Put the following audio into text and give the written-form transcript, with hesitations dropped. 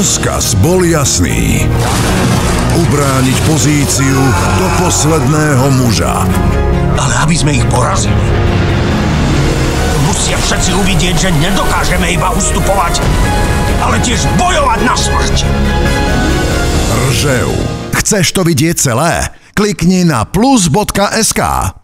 Rozkaz bol jasný. Ubrániť pozíciu do posledného muža. Ale aby sme ich porazili, musia všetci uvidieť, že nedokážeme iba ustupovať, ale tiež bojovať na smrť. Ržev. Chceš to vidieť celé? Klikni na plus.sk.